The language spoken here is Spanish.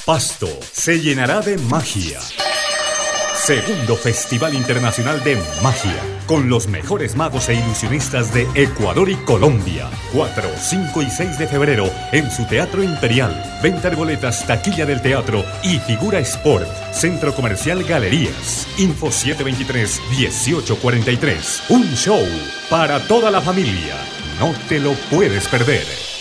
Pasto se llenará de magia. Segundo Festival Internacional de Magia, con los mejores magos e ilusionistas de Ecuador y Colombia. 4, 5 y 6 de febrero en su Teatro Imperial. Venta de boletas, taquilla del teatro y Figura Sport. Centro Comercial Galerías. Info 723-1843. Un show para toda la familia. No te lo puedes perder.